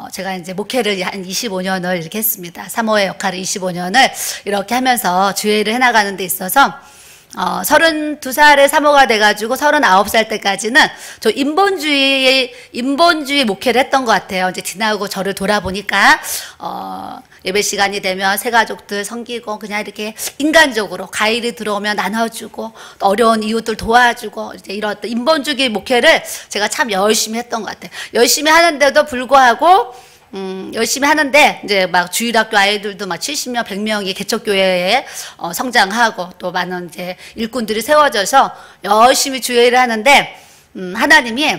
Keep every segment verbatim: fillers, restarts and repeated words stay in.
어, 제가 이제 목회를 한 이십오 년을 이렇게 했습니다. 사모의 역할을 이십오 년을 이렇게 하면서 주회를 해나가는 데 있어서 어, 서른두 살에 사모가 돼가지고 서른아홉 살 때까지는 저 인본주의, 인본주의 목회를 했던 것 같아요. 이제 지나고 저를 돌아보니까, 어, 예배 시간이 되면 새 가족들 섬기고 그냥 이렇게 인간적으로 과일이 들어오면 나눠주고 어려운 이웃들 도와주고 이제 이런 인본주의 목회를 제가 참 열심히 했던 것 같아요. 열심히 하는데도 불구하고 음, 열심히 하는데, 이제 막 주일학교 아이들도 막 칠십 명, 백 명이 개척교회에 어, 성장하고 또 많은 이제 일꾼들이 세워져서 열심히 주회를 하는데, 음, 하나님이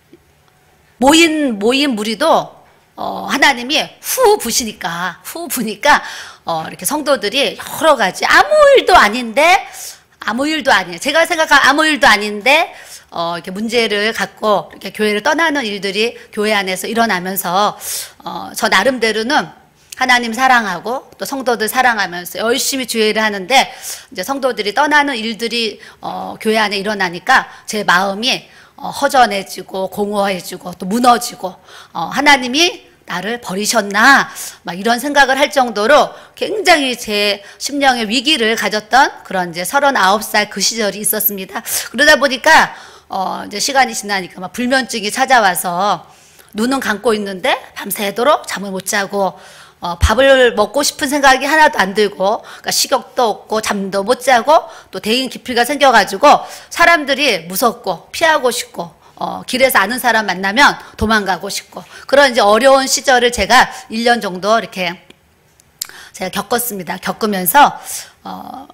모인, 모인 무리도 어, 하나님이 후 부시니까, 후 부니까, 어, 이렇게 성도들이 여러 가지 아무 일도 아닌데, 아무 일도 아니에요. 제가 생각한 아무 일도 아닌데, 어, 이렇게 문제를 갖고 이렇게 교회를 떠나는 일들이 교회 안에서 일어나면서, 어, 저 나름대로는 하나님 사랑하고 또 성도들 사랑하면서 열심히 주회를 하는데, 이제 성도들이 떠나는 일들이, 어, 교회 안에 일어나니까 제 마음이, 어, 허전해지고 공허해지고 또 무너지고, 어, 하나님이 나를 버리셨나? 막 이런 생각을 할 정도로 굉장히 제 심령의 위기를 가졌던 그런 이제 서른아홉 살 그 시절이 있었습니다. 그러다 보니까, 어, 이제 시간이 지나니까 막 불면증이 찾아와서 눈은 감고 있는데 밤새도록 잠을 못 자고, 어, 밥을 먹고 싶은 생각이 하나도 안 들고, 그러니까 식욕도 없고 잠도 못 자고 또 대인 기피가 생겨가지고 사람들이 무섭고 피하고 싶고, 어, 길에서 아는 사람 만나면 도망가고 싶고, 그런 이제 어려운 시절을 제가 일 년 정도 이렇게 제가 겪었습니다. 겪으면서, 어,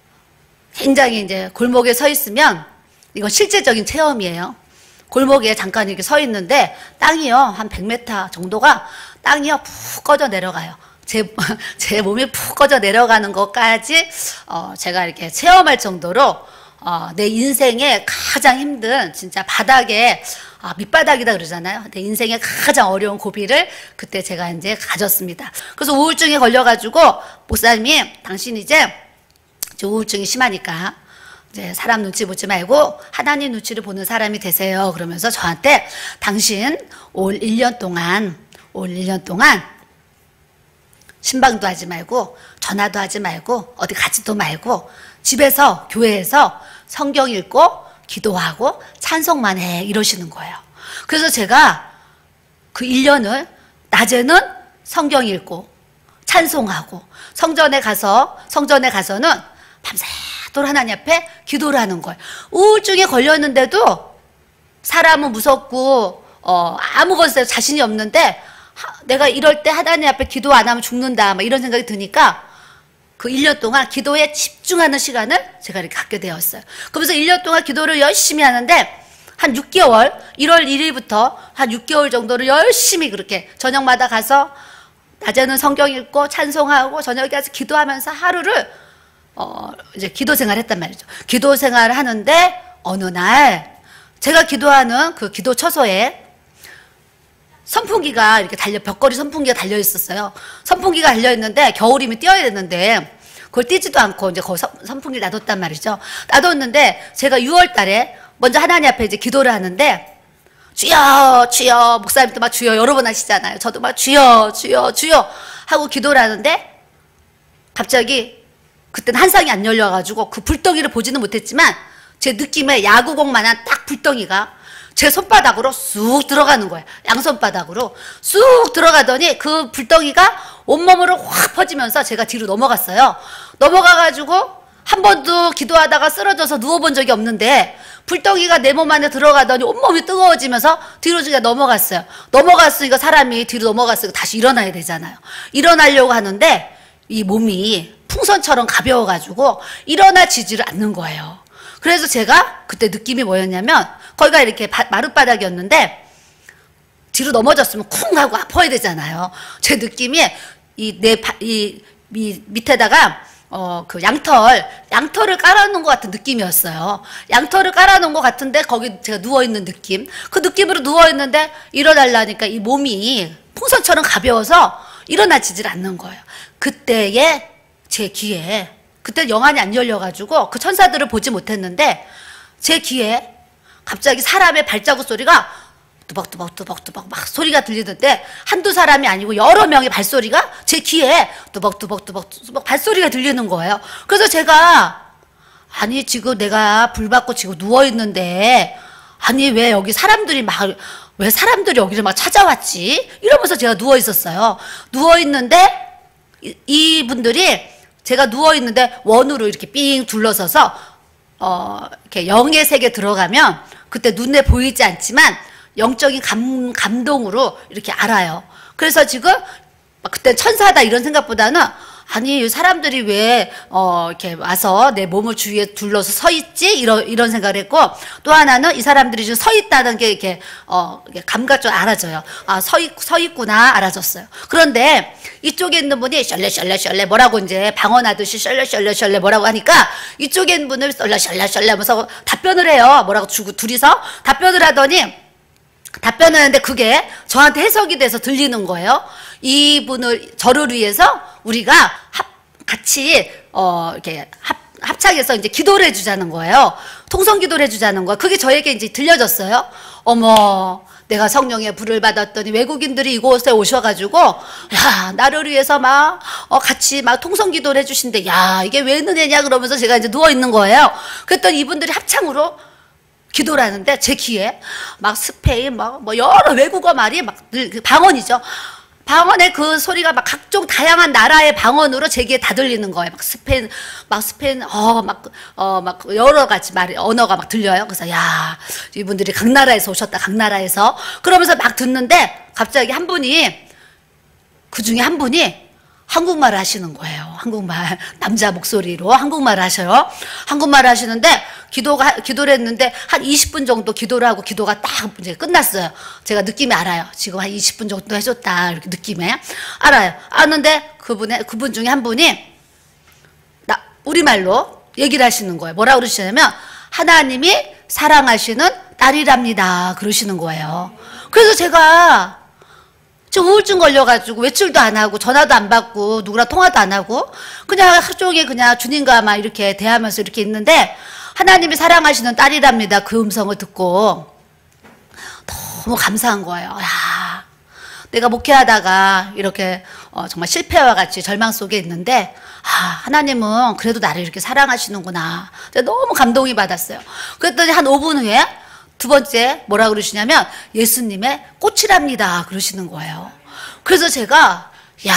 굉장히 이제 골목에 서 있으면, 이건 실제적인 체험이에요. 골목에 잠깐 이렇게 서 있는데, 땅이요, 한 백 미터 정도가 땅이요, 푹 꺼져 내려가요. 제, 제 몸이 푹 꺼져 내려가는 것까지, 어, 제가 이렇게 체험할 정도로, 어, 내 인생에 가장 힘든 진짜 바닥에, 아, 밑바닥이다 그러잖아요. 내 인생에 가장 어려운 고비를 그때 제가 이제 가졌습니다. 그래서 우울증에 걸려가지고 목사님이 당신 이제 우울증이 심하니까 이제 사람 눈치 보지 말고 하나님 눈치를 보는 사람이 되세요. 그러면서 저한테 당신 올 일 년 동안 올 일 년 동안 신방도 하지 말고 전화도 하지 말고 어디 가지도 말고 집에서 교회에서 성경 읽고 기도하고 찬송만 해 이러시는 거예요. 그래서 제가 그 일 년을 낮에는 성경 읽고 찬송하고 성전에 가서 성전에 가서는 밤새도록 하나님 앞에 기도를 하는 거예요. 우울증에 걸렸는데도 사람은 무섭고 어, 아무것도 자신이 없는데 하, 내가 이럴 때 하나님 앞에 기도 안 하면 죽는다 막 이런 생각이 드니까 그 일 년 동안 기도에 집중하는 시간을 제가 이렇게 갖게 되었어요. 그러면서 일 년 동안 기도를 열심히 하는데 한 육 개월, 일월 일일부터 한 육 개월 정도를 열심히 그렇게 저녁마다 가서 낮에는 성경 읽고 찬송하고 저녁에 가서 기도하면서 하루를 어 이제 기도 생활을 했단 말이죠. 기도 생활을 하는데 어느 날 제가 기도하는 그 기도 처소에 선풍기가 이렇게 달려, 벽걸이 선풍기가 달려 있었어요. 선풍기가 달려 있는데 겨울이면 띄어야 되는데 그걸 띄지도 않고 이제 거기 선풍기를 놔뒀단 말이죠. 놔뒀는데 제가 유월 달에 먼저 하나님 앞에 이제 기도를 하는데 주여, 주여, 목사님도 막 주여 여러 번 하시잖아요. 저도 막 주여, 주여, 주여 하고 기도를 하는데 갑자기 그때는 한상이 안 열려가지고 그 불덩이를 보지는 못했지만 제 느낌에 야구공만한 딱 불덩이가 제 손바닥으로 쑥 들어가는 거예요. 양손바닥으로 쑥 들어가더니 그 불덩이가 온몸으로 확 퍼지면서 제가 뒤로 넘어갔어요. 넘어가가지고 한 번도 기도하다가 쓰러져서 누워본 적이 없는데 불덩이가 내 몸 안에 들어가더니 온몸이 뜨거워지면서 뒤로 제가 넘어갔어요. 넘어갔으니까 사람이 뒤로 넘어갔으니까 다시 일어나야 되잖아요. 일어나려고 하는데 이 몸이 풍선처럼 가벼워가지고 일어나지지를 않는 거예요. 그래서 제가 그때 느낌이 뭐였냐면 거기가 이렇게 바, 마룻바닥이었는데 뒤로 넘어졌으면 쿵 하고 아파야 되잖아요. 제 느낌이 이 내 이 이 밑에다가 어 그 양털 양털을 깔아놓은 것 같은 느낌이었어요. 양털을 깔아놓은 것 같은데 거기 제가 누워 있는 느낌. 그 느낌으로 누워 있는데 일어나려니까 이 몸이 풍선처럼 가벼워서 일어나지질 않는 거예요. 그때에 제 귀에 그때 영안이 안 열려가지고 그 천사들을 보지 못했는데 제 귀에 갑자기 사람의 발자국 소리가 뚜벅뚜벅뚜벅뚜벅 막 소리가 들리는데 한두 사람이 아니고 여러 명의 발소리가 제 귀에 뚜벅뚜벅뚜벅뚜벅 발소리가 들리는 거예요. 그래서 제가 아니 지금 내가 불 받고 지금 누워있는데 아니 왜 여기 사람들이 막 왜 사람들이 여기를 막 찾아왔지? 이러면서 제가 누워있었어요. 누워있는데 이, 이분들이 제가 누워있는데 원으로 이렇게 삥 둘러서서 어, 이렇게 영의 세계 들어가면 그때 눈에 보이지 않지만 영적인 감, 감동으로 이렇게 알아요. 그래서 지금 그때 천사다 이런 생각보다는 아니 사람들이 왜 어, 이렇게 와서 내 몸을 주위에 둘러서 서 있지? 이런 이런 생각을 했고 또 하나는 이 사람들이 지금 서 있다는 게 이렇게 어, 감각적으로 알아져요. 아, 서, 있, 서 있구나 알아졌어요. 그런데 이쪽에 있는 분이 셜레셜레셜레 뭐라고 이제 방언하듯이 셜레셜레셜레 뭐라고 하니까 이쪽에 있는 분을 셜레셜레셜레 하면서 답변을 해요. 뭐라고 주고 둘이서 답변을 하더니 답변을 하는데 그게 저한테 해석이 돼서 들리는 거예요. 이분을 저를 위해서 우리가 합, 같이 어 이렇게 합, 합창해서 이제 기도를 해주자는 거예요. 통성 기도를 해주자는 거예요. 그게 저에게 이제 들려졌어요. 어머, 내가 성령의 불을 받았더니 외국인들이 이곳에 오셔가지고 야 나를 위해서 막 어, 같이 막 통성 기도를 해주신대. 야 이게 왜 은혜냐 그러면서 제가 이제 누워 있는 거예요. 그랬더니 이분들이 합창으로 기도를 하는데 제 귀에 막 스페인 막 뭐 여러 외국어 말이 막 방언이죠. 방언의 그 소리가 막 각종 다양한 나라의 방언으로 제 귀에 다 들리는 거예요. 막 스페인, 막 스페인, 어, 막, 어, 막 여러 가지 말, 언어가 막 들려요. 그래서 야, 이분들이 각 나라에서 오셨다, 각 나라에서. 그러면서 막 듣는데 갑자기 한 분이, 그 중에 한 분이 한국말을 하시는 거예요. 한국말. 남자 목소리로 한국말을 하셔요. 한국말을 하시는데 기도가, 기도를 했는데 한 이십 분 정도 기도를 하고 기도가 딱 이제 끝났어요. 제가 느낌이 알아요. 지금 한 이십 분 정도 해줬다. 이렇게 느낌에. 알아요. 아는데 그분의, 그분 중에 한 분이 나, 우리말로 얘기를 하시는 거예요. 뭐라고 그러시냐면 하나님이 사랑하시는 딸이랍니다. 그러시는 거예요. 그래서 제가 저 우울증 걸려가지고 외출도 안 하고 전화도 안 받고 누구랑 통화도 안 하고 그냥 하루 종일 그냥 주님과 막 이렇게 대하면서 이렇게 있는데 하나님이 사랑하시는 딸이랍니다. 그 음성을 듣고 너무 감사한 거예요. 야, 내가 목회하다가 이렇게 어, 정말 실패와 같이 절망 속에 있는데 아, 하나님은 그래도 나를 이렇게 사랑하시는구나. 제가 너무 감동이 받았어요. 그랬더니 한 오 분 후에 두 번째 뭐라 그러시냐면 예수님의 꽃이랍니다 그러시는 거예요. 그래서 제가 야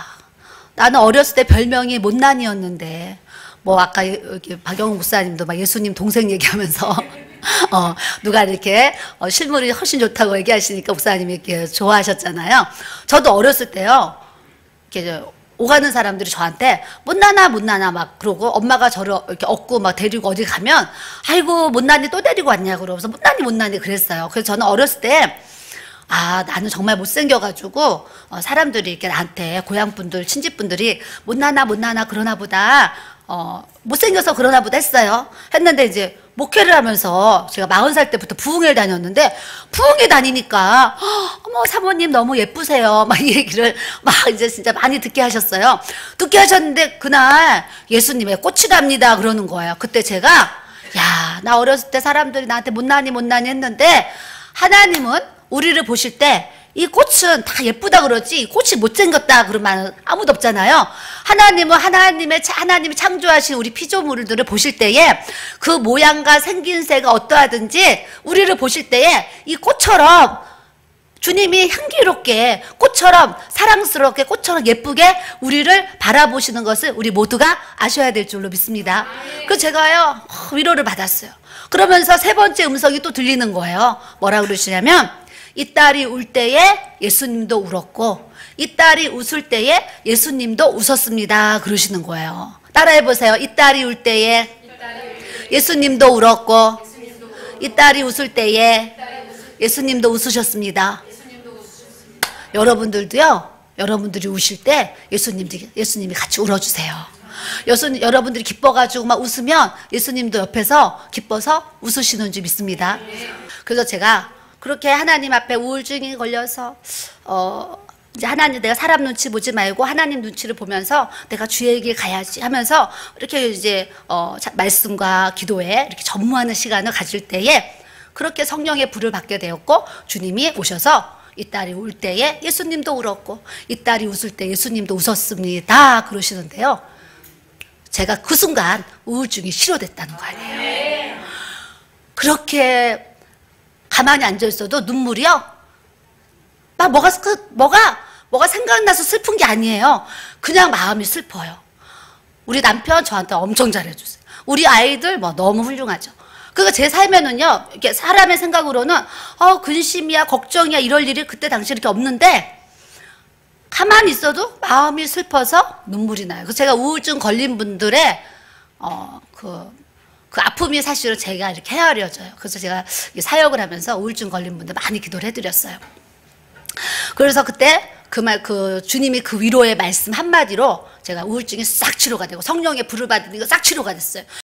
나는 어렸을 때 별명이 못난이였는데 뭐 아까 여기 박영훈 목사님도 막 예수님 동생 얘기하면서 어 누가 이렇게 어, 실물이 훨씬 좋다고 얘기하시니까 목사님이 이렇게 좋아하셨잖아요. 저도 어렸을 때요 이렇게 오가는 사람들이 저한테 못나나 못나나 막 그러고 엄마가 저를 이렇게 업고 막 데리고 어디 가면 아이고 못난이 또 데리고 왔냐 그러면서 못난이 못난이 그랬어요. 그래서 저는 어렸을 때 아 나는 정말 못생겨가지고 어, 사람들이 이렇게 나한테 고향분들 친지분들이 못나나 못나나 그러나 보다 어, 못생겨서 그러나 보다 했어요. 했는데 이제 목회를 하면서 제가 마흔 살 때부터 부흥회를 다녔는데 부흥회 다니니까 어머 사모님 너무 예쁘세요 막 이 얘기를 막 이제 진짜 많이 듣게 하셨어요. 듣게 하셨는데 그날 예수님의 꽃이랍니다 그러는 거예요. 그때 제가 야 나 어렸을 때 사람들이 나한테 못나니 못나니 했는데 하나님은 우리를 보실 때 이 꽃은 다 예쁘다 그러지 이 꽃이 못생겼다 그러면 아무도 없잖아요. 하나님은 하나님의 하나님이 창조하신 우리 피조물들을 보실 때에 그 모양과 생긴새가 어떠하든지 우리를 보실 때에 이 꽃처럼 주님이 향기롭게 꽃처럼 사랑스럽게 꽃처럼 예쁘게 우리를 바라보시는 것을 우리 모두가 아셔야 될 줄로 믿습니다. 그래서 제가요 위로를 받았어요. 그러면서 세 번째 음성이 또 들리는 거예요. 뭐라고 그러시냐면 이 딸이 울 때에 예수님도 울었고 이 딸이 웃을 때에 예수님도 웃었습니다 그러시는 거예요. 따라해보세요. 이 딸이 울 때에 예수님도 울었고 이 딸이 웃을 때에 예수님도 웃으셨습니다. 여러분들도요 여러분들이 우실 때 예수님이, 예수님이 같이 울어주세요. 여수, 여러분들이 기뻐가지고 막 웃으면 예수님도 옆에서 기뻐서 웃으시는 줄 믿습니다. 그래서 제가 그렇게 하나님 앞에 우울증이 걸려서 어 이제 하나님 내가 사람 눈치 보지 말고 하나님 눈치를 보면서 내가 주의 길 가야지 하면서 이렇게 이제 어 말씀과 기도에 이렇게 전무하는 시간을 가질 때에 그렇게 성령의 불을 받게 되었고 주님이 오셔서 이 딸이 울 때에 예수님도 울었고 이 딸이 웃을 때 예수님도 웃었습니다 그러시는데요. 제가 그 순간 우울증이 치료됐다는 거 아니에요. 그렇게 가만히 앉아 있어도 눈물이요. 막 뭐가 뭐가 뭐가 생각나서 슬픈 게 아니에요. 그냥 마음이 슬퍼요. 우리 남편 저한테 엄청 잘해주세요. 우리 아이들 뭐 너무 훌륭하죠. 그러니까 제 삶에는요, 이렇게 사람의 생각으로는 어 근심이야 걱정이야 이럴 일이 그때 당시 이렇게 없는데 가만히 있어도 마음이 슬퍼서 눈물이 나요. 그래서 제가 우울증 걸린 분들의 어 그 그 아픔이 사실은 제가 이렇게 헤아려져요. 그래서 제가 사역을 하면서 우울증 걸린 분들 많이 기도를 해드렸어요. 그래서 그때 그 말, 그 주님이 그 위로의 말씀 한마디로 제가 우울증이 싹 치료가 되고 성령의 불을 받으니까 싹 치료가 됐어요.